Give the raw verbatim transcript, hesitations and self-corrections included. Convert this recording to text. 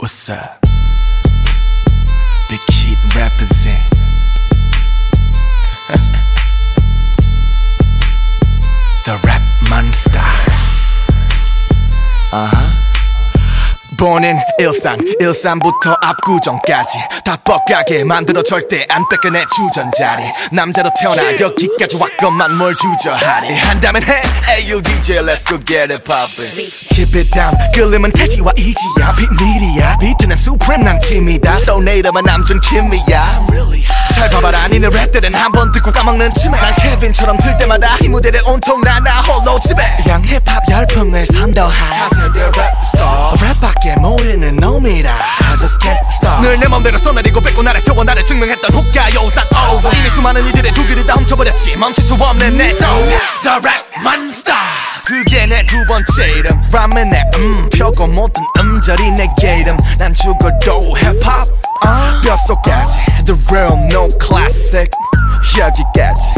What's up? Big Kid represent. The rap monster. Uh-huh. 보낸 일상, 일상부터 압구정까지 다 뻑가게 만들어 절대 안 뺏겨내 주전자리. 남자로 태어나 여기까지 왔건만 뭘 주저하리. 한다면 해, Ayo 디제이 let's go get it poppin'. Keep it down, 끌림은 태지와 이지야. 비밀이야, 비트는 수프림 난 팀이다. 또 내 이름은 남준 킴이야. 잘 봐봐라, 니네 랩들은 한 번 듣고 까먹는 쯤에 난 케빈처럼 들 때마다 이 무대를 온통 나나 홀로 지배. 양 힙합 열풍을 선도한 차세대 랩스타. 랩밖에 모르는 놈이라 I just can't stop. 늘 내 맘대로 써내리고 뺏고 나를 세워 나를 증명했던 호가요 start over. 이미 수많은 이들의 두 귀를 다 훔쳐버렸지 멈출 수 없는 내 정. The rap monster. 그게 내 두 번째 이름. 람은 내 음 펴고 모든 음절이 내게 이름. 난 죽어도 힙합 uh, 뼛속까지 The real no classic 여기까지.